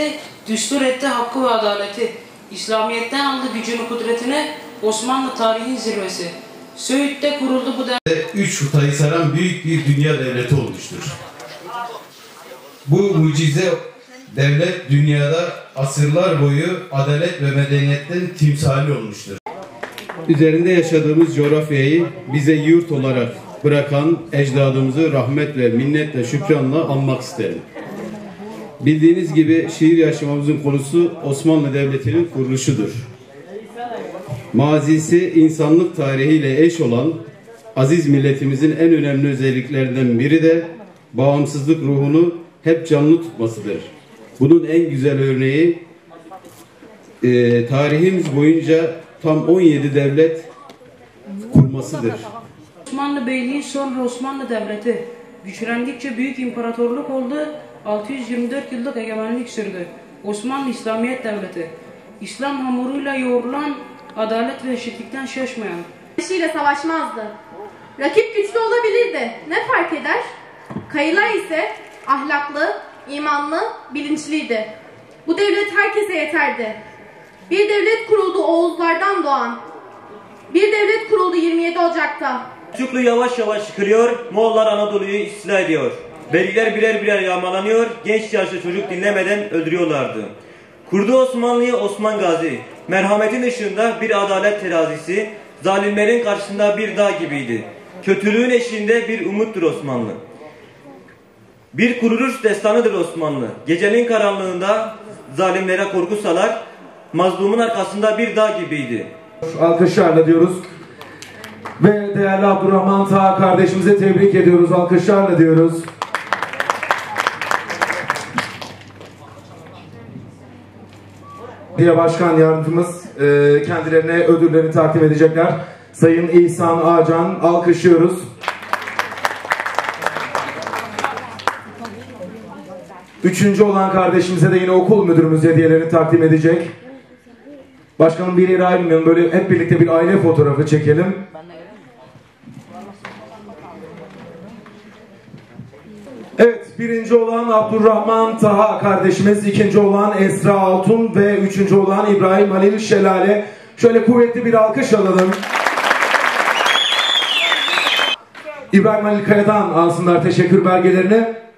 milleti, düstur etti hakkı ve adaleti. İslamiyet'ten aldı gücünü kudretini, Osmanlı tarihin zirvesi. Söğüt'te kuruldu bu devlet. 3 kıtayı saran büyük bir dünya devleti olmuştur. Bu mucize devlet dünyada asırlar boyu adalet ve medeniyetten timsali olmuştur. Üzerinde yaşadığımız coğrafyayı bize yurt olarak bırakan ecdadımızı rahmet ve minnetle, şükranla anmak isterim. Bildiğiniz gibi şiir yaşamamızın konusu Osmanlı Devleti'nin kuruluşudur. Mazisi insanlık tarihiyle eş olan aziz milletimizin en önemli özelliklerinden biri de bağımsızlık ruhunu hep canlı tutmasıdır. Bunun en güzel örneği tarihimiz boyunca tam 17 devlet kurmasıdır. Osmanlı Beyliği sonra Osmanlı Devleti güçlendikçe büyük imparatorluk oldu, 624 yıllık egemenlik sürdü. Osmanlı İslamiyet Devleti, İslam hamuruyla yoğrulan, adalet ve eşitlikten şaşmayan. Kişiyle savaşmazdı. Rakip güçlü olabilirdi. Ne fark eder? Kayılar ise ahlaklı, imanlı, bilinçliydi. Bu devlet herkese yeterdi. Bir devlet kuruldu Oğuzlardan doğan. Bir devlet kuruldu 27 Ocak'ta. Selçuklu yavaş yavaş yıkılıyor, Moğollar Anadolu'yu istila ediyor. Veliler birer birer yağmalanıyor, genç yaşlı çocuk dinlemeden öldürüyorlardı. Kurdu Osmanlı'yı Osman Gazi, merhametin ışığında bir adalet terazisi, zalimlerin karşısında bir dağ gibiydi. Kötülüğün eşiğinde bir umuttur Osmanlı. Bir kuruluş destanıdır Osmanlı. Gecenin karanlığında zalimlere korku salar, mazlumun arkasında bir dağ gibiydi. Alkışlarla diyoruz. Ve değerli Abdurrahman Taha kardeşimize tebrik ediyoruz. Alkışlarla diyoruz. Diye Başkan Yardımcımız kendilerine ödüllerini takdim edecekler. Sayın İhsan Ağcan, alkışlıyoruz. Üçüncü olan kardeşimize de yine okul müdürümüz hediyelerini takdim edecek. Başkanım bir yere ayrılmayalım, böyle hep birlikte bir aile fotoğrafı çekelim. Evet, birinci olan Abdurrahman Taha kardeşimiz, ikinci olan Esra Altun ve üçüncü olan İbrahim Halil Şelale. Şöyle kuvvetli bir alkış alalım. İbrahim Halil Kaya'dan alsınlar teşekkür belgelerini.